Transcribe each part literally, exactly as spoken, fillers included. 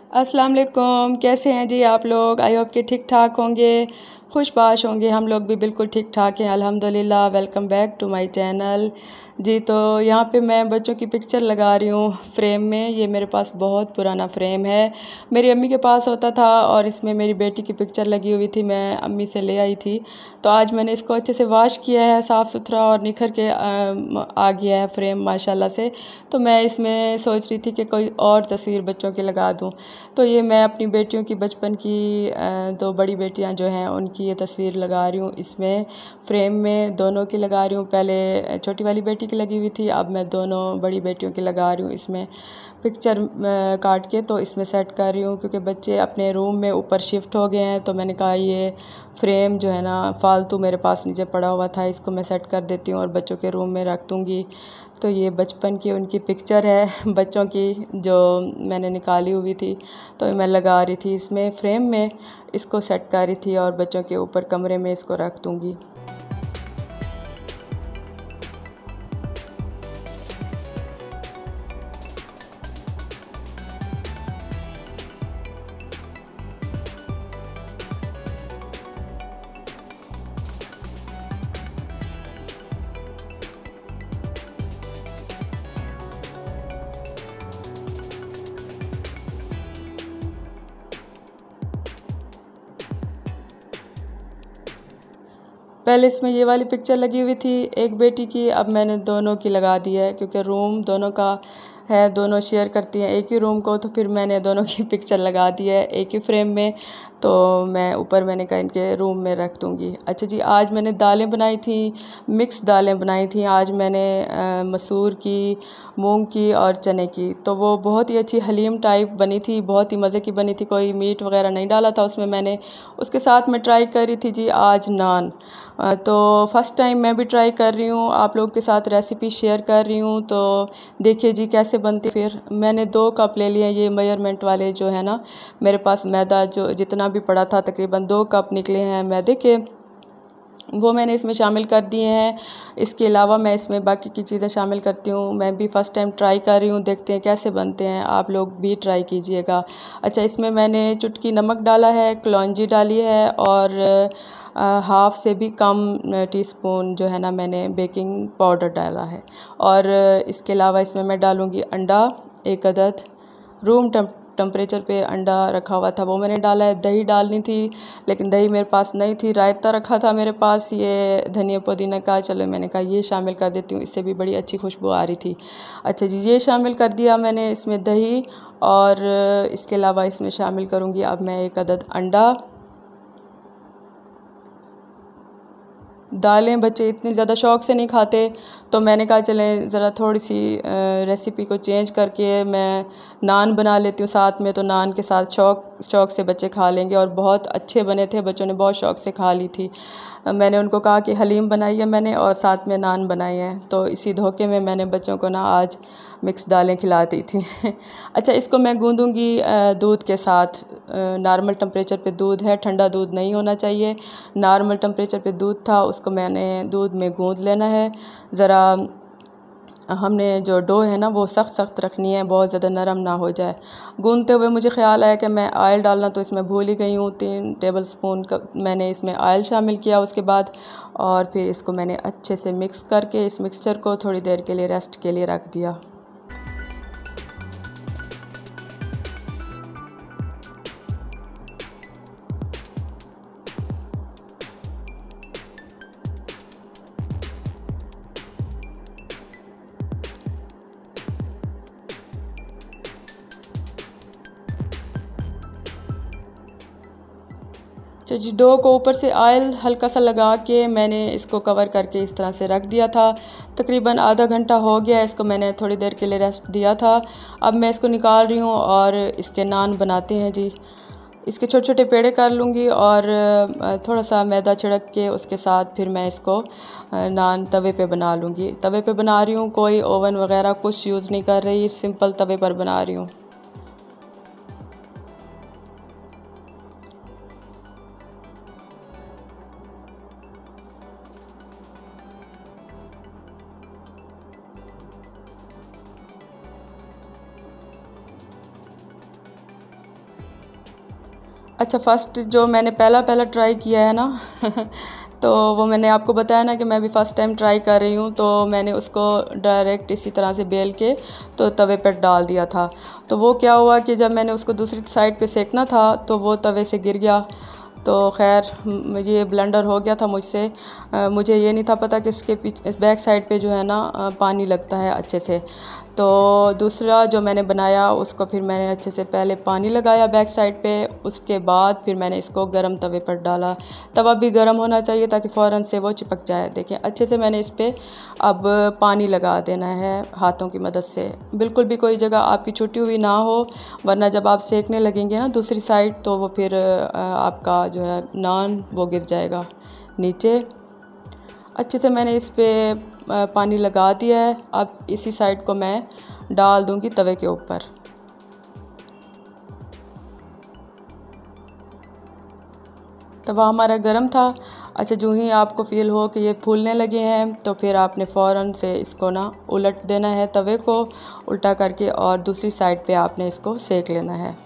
अस्सलाम वालेकुम। कैसे हैं जी आप लोग? आई होप कि ठीक ठाक होंगे, खुशबाश होंगे। हम लोग भी बिल्कुल ठीक ठाक हैं अल्हम्दुलिल्लाह। Welcome back to my channel जी। तो यहाँ पे मैं बच्चों की पिक्चर लगा रही हूँ फ्रेम में। ये मेरे पास बहुत पुराना फ्रेम है, मेरी अम्मी के पास होता था और इसमें मेरी बेटी की पिक्चर लगी हुई थी, मैं अम्मी से ले आई थी। तो आज मैंने इसको अच्छे से वॉश किया है, साफ़ सुथरा और निखर के आ गया है फ्रेम माशाल्लाह से। तो मैं इसमें सोच रही थी कि कोई और तस्वीर बच्चों की लगा दूँ। तो ये मैं अपनी बेटियों की बचपन की दो बड़ी बेटियां जो हैं उनकी ये तस्वीर लगा रही हूँ इसमें फ्रेम में, दोनों की लगा रही हूँ। पहले छोटी वाली बेटी की लगी हुई थी, अब मैं दोनों बड़ी बेटियों की लगा रही हूँ इसमें पिक्चर काट के। तो इसमें सेट कर रही हूँ क्योंकि बच्चे अपने रूम में ऊपर शिफ्ट हो गए हैं। तो मैंने कहा ये फ्रेम जो है ना फालतू मेरे पास नीचे पड़ा हुआ था, इसको मैं सेट कर देती हूँ और बच्चों के रूम में रख दूँगी। तो ये बचपन की उनकी पिक्चर है बच्चों की जो मैंने निकाली हुई थी, तो मैं लगा रही थी इसमें फ्रेम में, इसको सेट कर रही थी और बच्चों के ऊपर कमरे में इसको रख दूँगी। पहले इसमें ये वाली पिक्चर लगी हुई थी एक बेटी की, अब मैंने दोनों की लगा दी है क्योंकि रूम दोनों का है, दोनों शेयर करती हैं एक ही रूम को। तो फिर मैंने दोनों की पिक्चर लगा दी है एक ही फ्रेम में। तो मैं ऊपर मैंने कहा इनके रूम में रख दूँगी। अच्छा जी, आज मैंने दालें बनाई थी, मिक्स दालें बनाई थी। आज मैंने मसूर की, मूंग की और चने की। तो वो बहुत ही अच्छी हलीम टाइप बनी थी, बहुत ही मज़े की बनी थी, कोई मीट वगैरह नहीं डाला था उसमें मैंने। उसके साथ मैं ट्राई कर रही थी जी आज नान। तो फ़र्स्ट टाइम मैं भी ट्राई कर रही हूँ, आप लोगों के साथ रेसिपी शेयर कर रही हूँ। तो देखिए जी कैसे बनती। फिर मैंने दो कप ले लिए, ये मेजरमेंट वाले जो है ना, मेरे पास मैदा जो जितना भी पड़ा था तकरीबन दो कप निकले हैं मैदे के, वो मैंने इसमें शामिल कर दिए हैं। इसके अलावा मैं इसमें बाकी की चीज़ें शामिल करती हूँ। मैं भी फ़र्स्ट टाइम ट्राई कर रही हूँ, देखते हैं कैसे बनते हैं, आप लोग भी ट्राई कीजिएगा। अच्छा, इसमें मैंने चुटकी नमक डाला है, कलौंजी डाली है और हाफ़ से भी कम टीस्पून जो है ना मैंने बेकिंग पाउडर डाला है। और इसके अलावा इसमें मैं डालूँगी अंडा एक अदद, रूम टेम्परेचर पे अंडा रखा हुआ था वो मैंने डाला है। दही डालनी थी लेकिन दही मेरे पास नहीं थी, रायता रखा था मेरे पास ये धनिया पुदीना का, चलो मैंने कहा ये शामिल कर देती हूँ, इससे भी बड़ी अच्छी खुशबू आ रही थी। अच्छा जी, ये शामिल कर दिया मैंने इसमें दही। और इसके अलावा इसमें शामिल करूँगी अब मैं एक अदद अंडा। दालें बच्चे इतनी ज़्यादा शौक़ से नहीं खाते, तो मैंने कहा चलें ज़रा थोड़ी सी रेसिपी को चेंज करके मैं नान बना लेती हूँ साथ में। तो नान के साथ शौक़ शौक़ से बच्चे खा लेंगे और बहुत अच्छे बने थे, बच्चों ने बहुत शौक़ से खा ली थी। मैंने उनको कहा कि हलीम बनाई है मैंने और साथ में नान बनाए हैं, तो इसी धोखे में मैंने बच्चों को ना आज मिक्स दालें खिला दी थी। अच्छा, इसको मैं गूँदूँगी दूध के साथ। नॉर्मल टेम्परेचर पे दूध है, ठंडा दूध नहीं होना चाहिए। नॉर्मल टेम्परेचर पे दूध था, उसको मैंने दूध में गूँद लेना है। ज़रा हमने जो डो है ना वो सख्त सख्त रखनी है, बहुत ज़्यादा नरम ना हो जाए। गूँदते हुए मुझे ख़्याल आया कि मैं ऑयल डालना तो इसमें भूल ही गई हूँ। तीन टेबल स्पून का मैंने इसमें ऑयल शामिल किया उसके बाद, और फिर इसको मैंने अच्छे से मिक्स करके इस मिक्सचर को थोड़ी देर के लिए रेस्ट के लिए रख दिया। अच्छा जी, डो को ऊपर से ऑयल हल्का सा लगा के मैंने इसको कवर करके इस तरह से रख दिया था। तकरीबन आधा घंटा हो गया, इसको मैंने थोड़ी देर के लिए रेस्ट दिया था। अब मैं इसको निकाल रही हूँ और इसके नान बनाते हैं जी। इसके छोटे छोटे पेड़े कर लूँगी और थोड़ा सा मैदा छिड़क के उसके साथ फिर मैं इसको नान तवे पे बना लूँगी। तवे पे बना रही हूँ, कोई ओवन वगैरह कुछ यूज़ नहीं कर रही, सिंपल तवे पर बना रही हूँ। अच्छा, फ़र्स्ट जो मैंने पहला पहला ट्राई किया है ना तो वो मैंने आपको बताया ना कि मैं भी फ़र्स्ट टाइम ट्राई कर रही हूँ, तो मैंने उसको डायरेक्ट इसी तरह से बेल के तो तवे पर डाल दिया था। तो वो क्या हुआ कि जब मैंने उसको दूसरी साइड पे सेकना था तो वो तवे से गिर गया। तो खैर ये ब्लेंडर हो गया था मुझसे। मुझे ये नहीं था पता कि इसके पीछे बैक साइड पे जो है ना पानी लगता है अच्छे से। तो दूसरा जो मैंने बनाया उसको फिर मैंने अच्छे से पहले पानी लगाया बैक साइड पे, उसके बाद फिर मैंने इसको गरम तवे पर डाला। तवा भी गरम होना चाहिए ताकि फ़ौरन से वो चिपक जाए। देखें अच्छे से मैंने इस पर अब पानी लगा देना है हाथों की मदद से। बिल्कुल भी कोई जगह आपकी छुटी हुई ना हो, वरना जब आप सेकने लगेंगे ना दूसरी साइड तो वो फिर आपका जो है नान वो गिर जाएगा नीचे। अच्छे से मैंने इस पर पानी लगा दिया है। अब इसी साइड को मैं डाल दूंगी तवे के ऊपर। तवा हमारा गरम था। अच्छा, जो ही आपको फ़ील हो कि ये फूलने लगे हैं तो फिर आपने फ़ौरन से इसको ना उलट देना है, तवे को उल्टा करके, और दूसरी साइड पे आपने इसको सेक लेना है।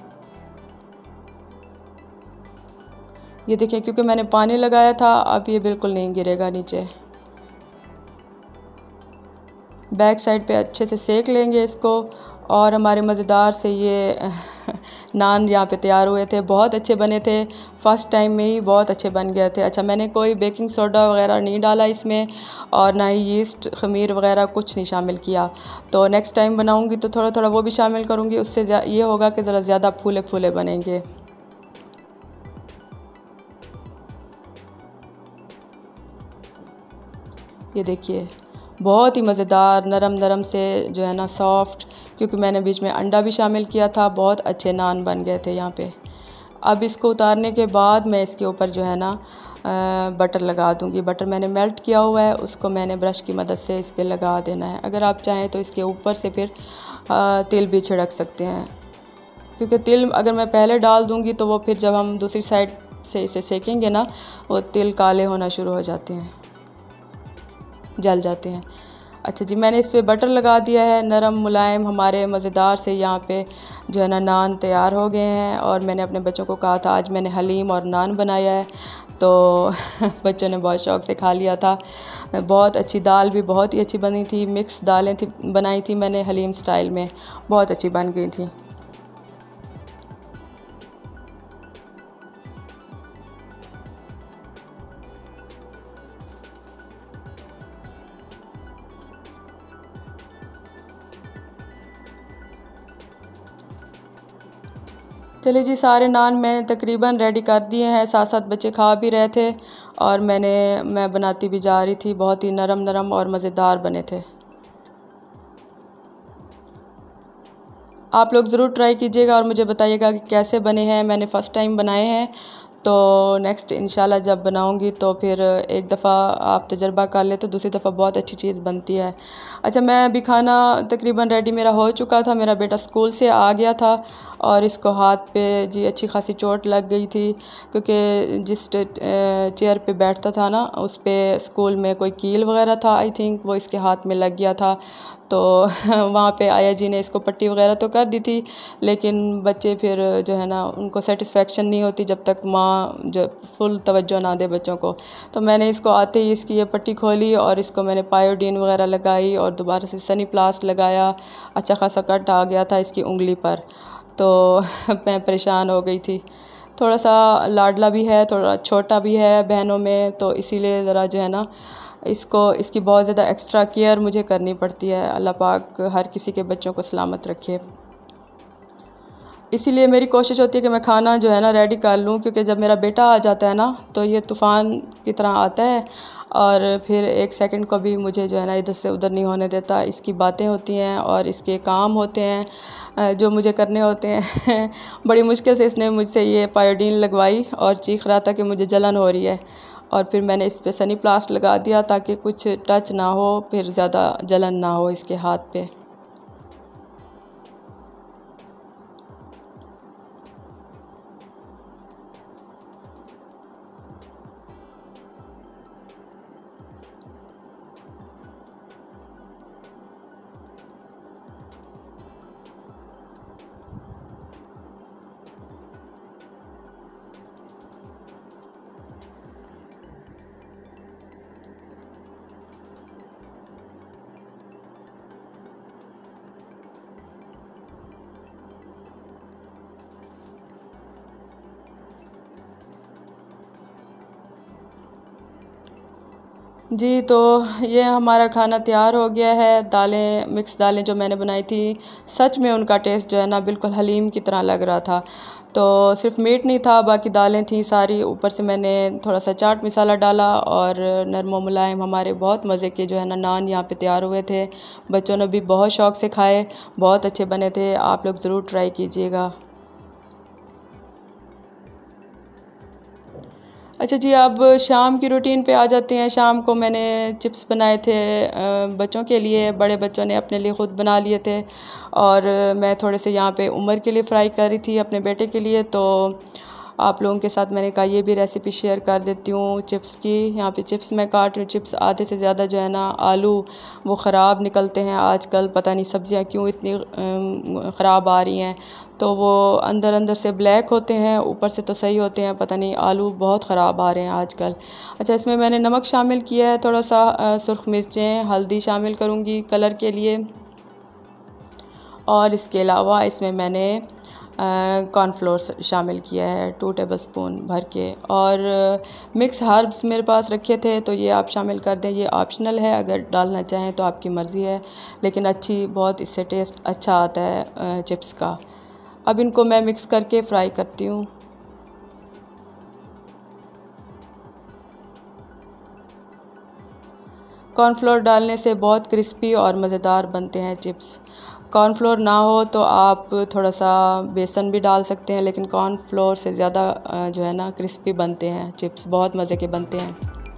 ये देखिए, क्योंकि मैंने पानी लगाया था अब ये बिल्कुल नहीं गिरेगा नीचे। बैक साइड पे अच्छे से सेक लेंगे इसको, और हमारे मज़ेदार से ये नान यहाँ पे तैयार हुए थे। बहुत अच्छे बने थे, फ़र्स्ट टाइम में ही बहुत अच्छे बन गए थे। अच्छा, मैंने कोई बेकिंग सोडा वगैरह नहीं डाला इसमें, और ना ही यीस्ट खमीर वगैरह कुछ नहीं शामिल किया। तो नेक्स्ट टाइम बनाऊँगी तो थोड़ा थोड़ा वो भी शामिल करूँगी, उससे ये होगा कि ज़रा ज़्यादा फूले फूले बनेंगे। ये देखिए, बहुत ही मज़ेदार नरम नरम से जो है ना सॉफ्ट, क्योंकि मैंने बीच में अंडा भी शामिल किया था। बहुत अच्छे नान बन गए थे यहाँ पे। अब इसको उतारने के बाद मैं इसके ऊपर जो है ना बटर लगा दूँगी। बटर मैंने मेल्ट किया हुआ है, उसको मैंने ब्रश की मदद से इस पर लगा देना है। अगर आप चाहें तो इसके ऊपर से फिर तिल भी छिड़क सकते हैं, क्योंकि तिल अगर मैं पहले डाल दूँगी तो वो फिर जब हम दूसरी साइड से इसे सेकेंगे ना, वो तिल काले होना शुरू हो जाते हैं, जल जाते हैं। अच्छा जी, मैंने इस पे बटर लगा दिया है। नरम मुलायम हमारे मज़ेदार से यहाँ पे जो है ना नान तैयार हो गए हैं। और मैंने अपने बच्चों को कहा था आज मैंने हलीम और नान बनाया है, तो बच्चों ने बहुत शौक़ से खा लिया था। बहुत अच्छी दाल भी बहुत ही अच्छी बनी थी, मिक्स दालें थी बनाई थी मैंने हलीम स्टाइल में, बहुत अच्छी बन गई थी। चलिए जी, सारे नान मैंने तकरीबन रेडी कर दिए हैं, साथ साथ बच्चे खा भी रहे थे और मैंने मैं बनाती भी जा रही थी। बहुत ही नरम नरम और मज़ेदार बने थे। आप लोग ज़रूर ट्राई कीजिएगा और मुझे बताइएगा कि कैसे बने हैं। मैंने फ़र्स्ट टाइम बनाए हैं, तो नेक्स्ट इंशाल्लाह जब बनाऊंगी तो फिर एक दफ़ा आप तजर्बा कर ले तो दूसरी दफ़ा बहुत अच्छी चीज़ बनती है। अच्छा, मैं अभी खाना तकरीबन रेडी मेरा हो चुका था। मेरा बेटा स्कूल से आ गया था और इसको हाथ पे जी अच्छी खासी चोट लग गई थी, क्योंकि जिस चेयर पे बैठता था ना उस पर स्कूल में कोई कील वगैरह था, आई थिंक वो इसके हाथ में लग गया था। तो वहाँ पे आया जी ने इसको पट्टी वगैरह तो कर दी थी, लेकिन बच्चे फिर जो है ना उनको सेटिस्फेक्शन नहीं होती जब तक माँ जो फुल तवज्जो ना दे बच्चों को। तो मैंने इसको आते ही इसकी ये पट्टी खोली और इसको मैंने पायोडीन वगैरह लगाई और दोबारा से सनी प्लास्ट लगाया। अच्छा खासा कट आ गया था इसकी उंगली पर, तो मैं परेशान हो गई थी। थोड़ा सा लाडला भी है, थोड़ा छोटा भी है बहनों में, तो इसीलिए ज़रा जो है ना इसको इसकी बहुत ज़्यादा एक्स्ट्रा केयर मुझे करनी पड़ती है। अल्लाह पाक हर किसी के बच्चों को सलामत रखे। इसीलिए मेरी कोशिश होती है कि मैं खाना जो है ना रेडी कर लूँ, क्योंकि जब मेरा बेटा आ जाता है ना तो ये तूफ़ान की तरह आता है और फिर एक सेकंड को भी मुझे जो है ना इधर से उधर नहीं होने देता। इसकी बातें होती हैं और इसके काम होते हैं जो मुझे करने होते हैं। बड़ी मुश्किल से इसने मुझसे ये पायोडीन लगवाई और चीख रहा था कि मुझे जलन हो रही है, और फिर मैंने इस पर सनी प्लास्ट लगा दिया ताकि कुछ टच ना हो, फिर ज़्यादा जलन ना हो इसके हाथ पे। जी, तो ये हमारा खाना तैयार हो गया है। दालें, मिक्स दालें जो मैंने बनाई थी, सच में उनका टेस्ट जो है ना बिल्कुल हलीम की तरह लग रहा था। तो सिर्फ मीट नहीं था, बाकी दालें थी सारी। ऊपर से मैंने थोड़ा सा चाट मसाला डाला और नरम व मुलायम हमारे बहुत मज़े के जो है ना नान यहाँ पे तैयार हुए थे। बच्चों ने भी बहुत शौक़ से खाए, बहुत अच्छे बने थे। आप लोग ज़रूर ट्राई कीजिएगा। अच्छा जी, अब शाम की रूटीन पे आ जाते हैं। शाम को मैंने चिप्स बनाए थे बच्चों के लिए, बड़े बच्चों ने अपने लिए ख़ुद बना लिए थे और मैं थोड़े से यहाँ पे उमर के लिए फ्राई कर रही थी अपने बेटे के लिए। तो आप लोगों के साथ मैंने कहा ये भी रेसिपी शेयर कर देती हूँ चिप्स की। यहाँ पे चिप्स मैं काट रही हूँ। चिप्स आधे से ज़्यादा जो है ना आलू वो ख़राब निकलते हैं आजकल, पता नहीं सब्ज़ियाँ क्यों इतनी ख़राब आ रही हैं। तो वो अंदर अंदर से ब्लैक होते हैं, ऊपर से तो सही होते हैं, पता नहीं आलू बहुत ख़राब आ रहे हैं आजकल। अच्छा, इसमें मैंने नमक शामिल किया है, थोड़ा सा सुर्ख मिर्चें, हल्दी शामिल करूँगी कलर के लिए और इसके अलावा इसमें मैंने कॉर्नफ्लोर शामिल किया है टू टेबलस्पून भर के। और मिक्स हर्ब्स मेरे पास रखे थे तो ये आप शामिल कर दें। ये ऑप्शनल है, अगर डालना चाहें तो आपकी मर्ज़ी है, लेकिन अच्छी बहुत इससे टेस्ट अच्छा आता है चिप्स का। अब इनको मैं मिक्स करके फ्राई करती हूँ। कॉर्नफ्लोर डालने से बहुत क्रिस्पी और मज़ेदार बनते हैं चिप्स। कॉर्नफ्लोर ना हो तो आप थोड़ा सा बेसन भी डाल सकते हैं, लेकिन कॉर्नफ्लोर से ज़्यादा जो है ना क्रिस्पी बनते हैं चिप्स, बहुत मज़े के बनते हैं।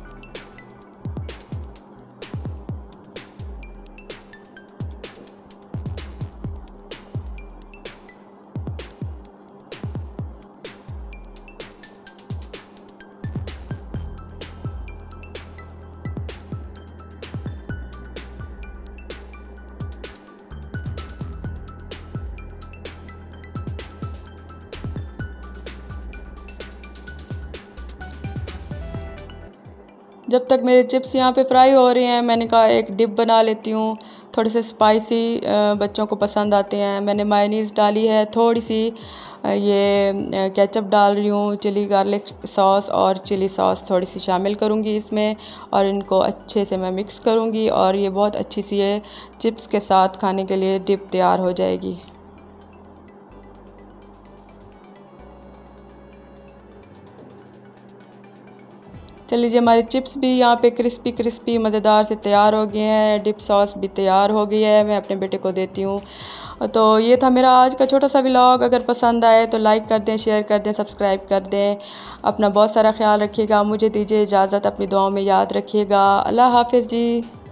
जब तक मेरे चिप्स यहाँ पे फ्राई हो रहे हैं, मैंने कहा एक डिप बना लेती हूँ। थोड़े से स्पाइसी बच्चों को पसंद आते हैं। मैंने मायोनीज़ डाली है, थोड़ी सी ये केचप डाल रही हूँ, चिली गार्लिक सॉस और चिली सॉस थोड़ी सी शामिल करूँगी इसमें और इनको अच्छे से मैं मिक्स करूँगी और ये बहुत अच्छी सी ये चिप्स के साथ खाने के लिए डिप तैयार हो जाएगी। चल लीजिए, हमारे चिप्स भी यहाँ पे क्रिस्पी क्रिस्पी मज़ेदार से तैयार हो गए हैं। डिप सॉस भी तैयार हो गई है, मैं अपने बेटे को देती हूँ। तो ये था मेरा आज का छोटा सा व्लॉग। अगर पसंद आए तो लाइक कर दें, शेयर कर दें, सब्सक्राइब कर दें। अपना बहुत सारा ख्याल रखिएगा। मुझे दीजिए इजाज़त, अपनी दुआओं में याद रखिएगा। अल्लाह हाफ़िज़ जी।